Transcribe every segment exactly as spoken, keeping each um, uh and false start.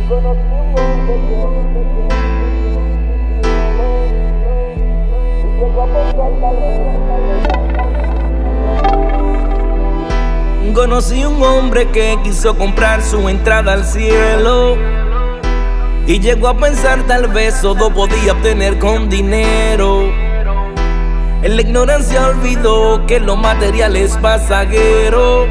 Conocí un hombre que quiso comprar su entrada al cielo y llegó a pensar tal vez todo podía obtener con dinero. En la ignorancia olvidó que lo material es pasajero.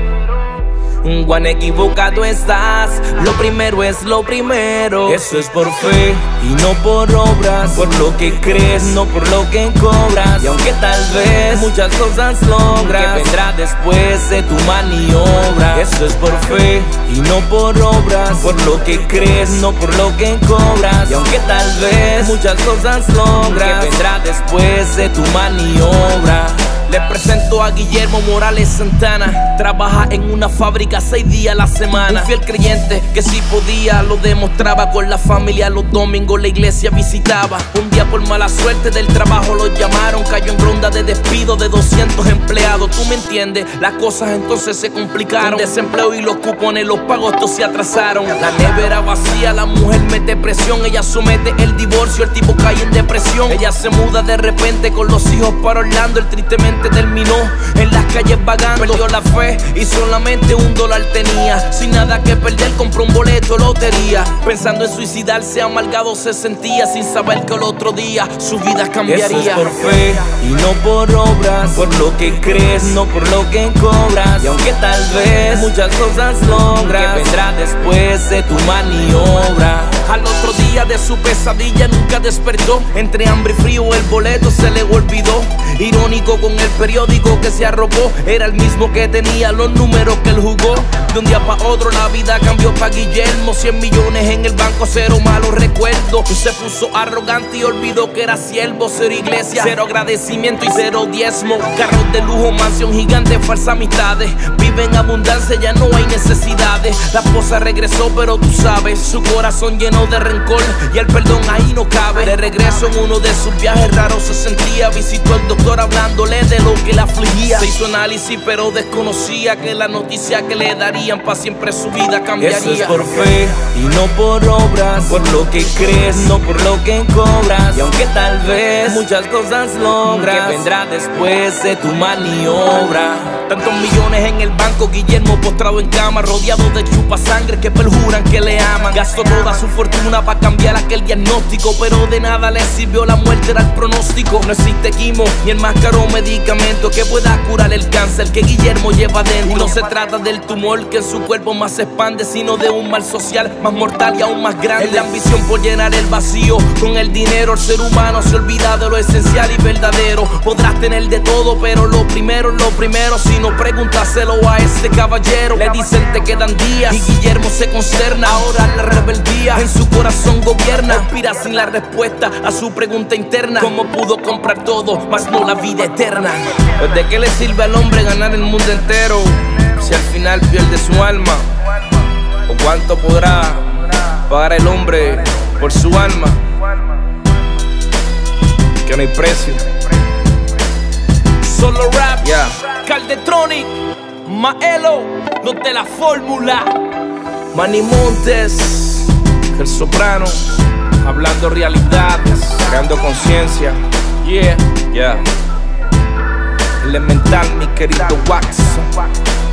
Cuán equivocado estás, lo primero es lo primero. Eso es por fe y no por obras, por lo que crees, no por lo que cobras. Y aunque tal vez muchas cosas logras, que vendrá después de tu maniobra. Eso es por fe y no por obras, por lo que crees, no por lo que cobras. Y aunque tal vez muchas cosas logras, que vendrá después de tu maniobra. Les presento a Guillermo Morales Santana. Trabaja en una fábrica seis días a la semana. Un fiel creyente que si podía lo demostraba. Con la familia los domingos la iglesia visitaba. Un día por mala suerte del trabajo lo llamaron. Cayó en ronda de despido de doscientos empleados. Tú me entiendes, las cosas entonces se complicaron. Con desempleo y los cupones, los pagos todos se atrasaron. La nevera vacía, la mujer mete presión. Ella somete el divorcio, el tipo cae en depresión. Ella se muda de repente con los hijos para Orlando. El tristemente terminó en las calles vagando. Perdió la fe y solamente un dólar tenía. Sin nada que perder compró un boleto de lotería. Pensando en suicidarse, amargado se sentía, sin saber que el otro día su vida cambiaría. Eso es por fe y no por obras, por lo que crees, no por lo que cobras. Y aunque tal vez muchas cosas logras, que vendrá después de tu maniobra. Al otro día de su pesadilla nunca despertó. Entre hambre y frío el boleto se le olvidó. Irónico con el periódico que se arropó, era el mismo que tenía los números que él jugó. De un día para otro la vida cambió para Guillermo. Cien millones en el banco, cero malos recuerdos. Se puso arrogante y olvidó que era siervo. Cero iglesia, cero agradecimiento y cero diezmo. Carros de lujo, mansión gigante, falsas amistades. Vive en abundancia, ya no hay necesidades. La esposa regresó pero tú sabes, su corazón lleno de rencor y el perdón ahí no cabe. De regreso en uno de sus viajes raros se sentía. Visitó al doctor hablándole de lo que la afligía. Se hizo análisis pero desconocía que la noticia que le darían para siempre su vida cambiaría. Eso es por fe y no por obras, por lo que crees, no por lo que cobras. Y aunque tal vez muchas cosas logras, que vendrá después de tu maniobra. Tantos millones en el banco, Guillermo postrado en cama, rodeado de chupasangre que perjuran que le aman. Gastó toda su fortuna para cambiar aquel diagnóstico, pero de nada le sirvió, la muerte era el pronóstico. No existe quimo ni el más caro medicamento que pueda curar el cáncer que Guillermo lleva dentro. Y no se trata del tumor que en su cuerpo más se expande, sino de un mal social más mortal y aún más grande. Es la ambición por llenar el vacío con el dinero. El ser humano se olvida de lo esencial y verdadero. Podrás tener de todo, pero lo primero es lo primero. Si no, pregúntaselo a este caballero. Le dicen te quedan días y Guillermo se consterna. Ahora la rebeldía en su corazón gobierna. Aspira sin la respuesta a su pregunta interna: ¿cómo pudo comprar todo, mas no la vida eterna? Pues ¿de qué le sirve al hombre ganar el mundo entero si al final pierde su alma? ¿O cuánto podrá pagar el hombre por su alma? Que no hay precio. Solo rap, yeah. Caldetronic, Maelo, los de la fórmula. Manny Montes, el soprano, hablando realidades, creando conciencia. Yeah, yeah. Elemental, mi querido Wax.